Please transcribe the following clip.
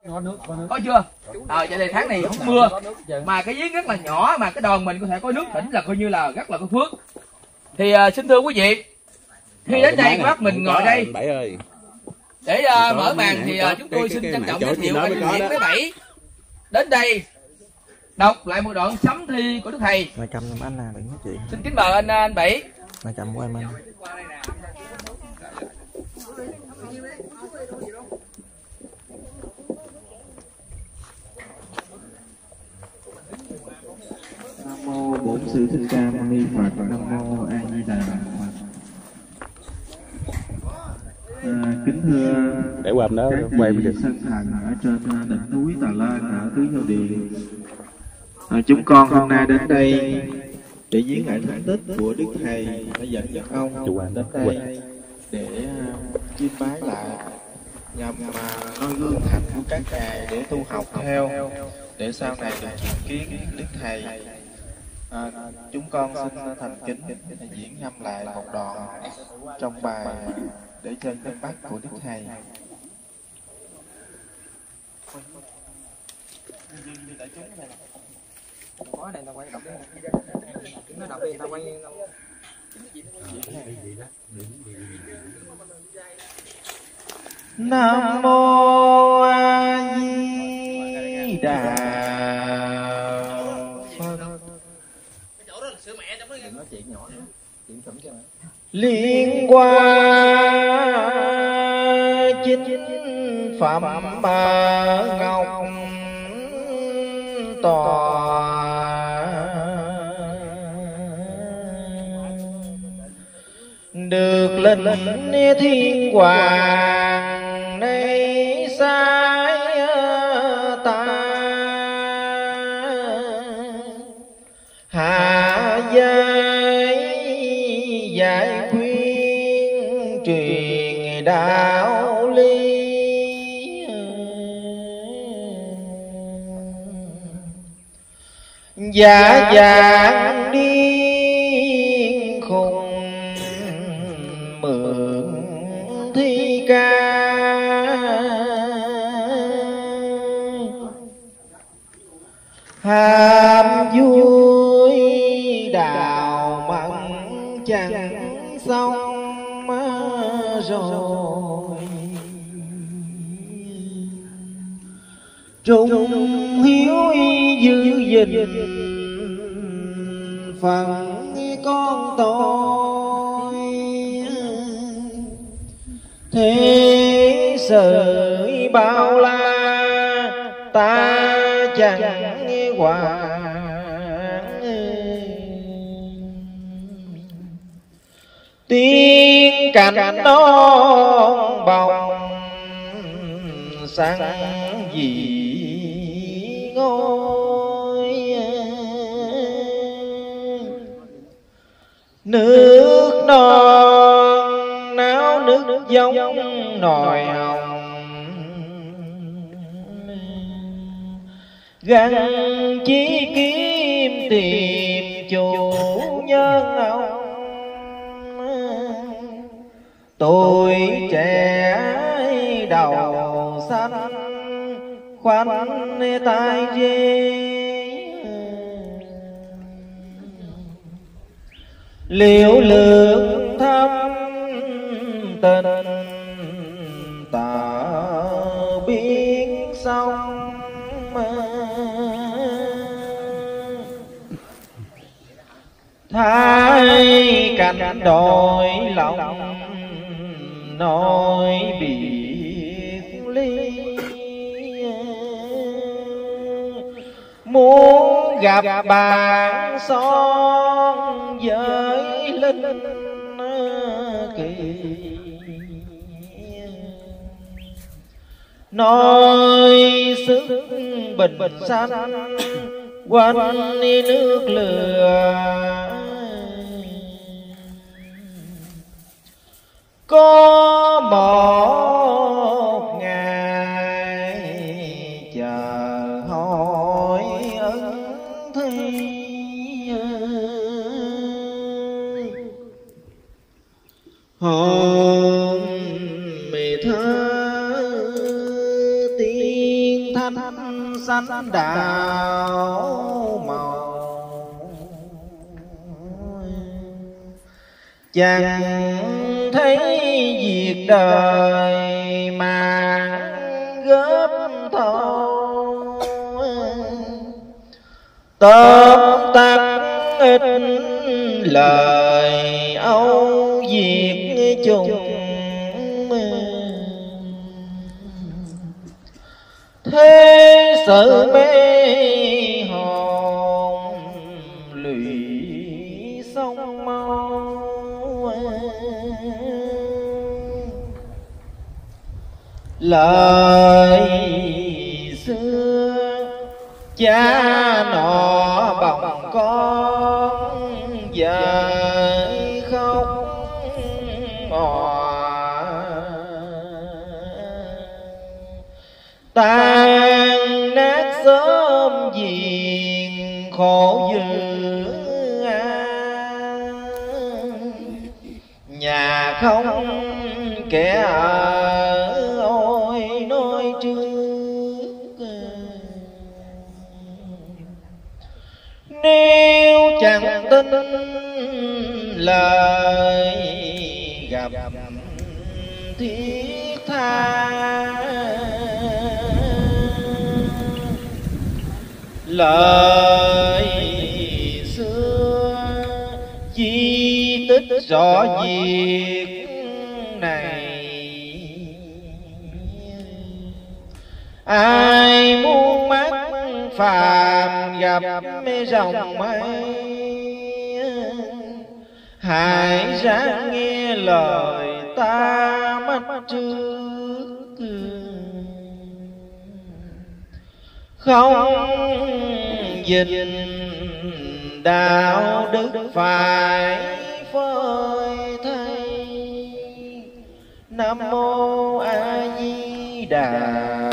Có chưa? Vậy thì tháng này không mưa mà cái giếng rất là nhỏ, mà cái đòn mình có thể có nước tỉnh là coi như là rất là có phước. Thì xin thưa quý vị, khi đến đây bác mình ngồi đây để mở màn thì chúng tôi xin trân trọng giới thiệu anh Nguyễn với Bảy đến đây đọc lại một đoạn sấm thi của Đức Thầy. Mà cầm giùm anh nè, đừng nói chuyện. Xin kính mời anh Bảy. Mà cầm qua mình. Nam mô Bổn Sư Thích Ca Mâu Ni Phật. Nam mô A Di Đà Phật. Kính thưa để qua đó quay video sân thần ở trên đỉnh núi Tà Lan ở Tứ Vô Điền, chúng con hôm nay đến đây để viếng lại thánh tích của Đức Thầy đã dẫn dắt ông đến đây để chiêm bái lại, nhằm noi gương hạnh của các ngài để tu học theo, để sau này được chứng kiến Đức Thầy. Chúng con xin thành kính diễn ngâm lại một đoạn trong bài để chân đất Bắc của Đức Thầy. Nam mô A Di Đà Phật. Liên qua chính phẩm ngọc tòa, được linh thiên hoàng nay sai ta, hạ giai giải khuyên truyền đạo lý, giả dạng điên khùng mượn thi ca, ham vui đào mặn chẳng xong rồi, trung hiếu giữ gìn phần con tôi, thế sự bao la ta chẳng quản, tiên cảnh non bồng sáng gì ngôi, nước non náo nước giống nòi hồng, gắn chí kiếm tìm chủ nhân ông, tuổi trẻ đầu xanh khoanh tay dê, liễu lượng thâm tình ta biết xong, thái cảnh đôi lòng nói biệt ly, muốn gặp bạn son với linh kỳ, nói sức bình sanh quanh nước lửa, có một ngày chờ hỏi ân thi, hồn mê thơ tiên thanh xanh đạo màu. Chẳng thấy việc đời mà góp thâu, tóm tắt ít lời âu việc chung. Thế sự mê hồn lụy sông mau. Lời xưa cha nọ bồng con dời khóc òa, tan nát sớm giềng khổ dữ nhà không kẻ ở ôi nói trước. Nếu chẳng tin lời gặp thiết tha, lời xưa di tích rõ việc này. Ai muốn mắt phàm gặp rồng mây, hãy ráng nghe lời ta mắt trước. Không dình đạo đức phải phơi thay. Nam mô A Di Đà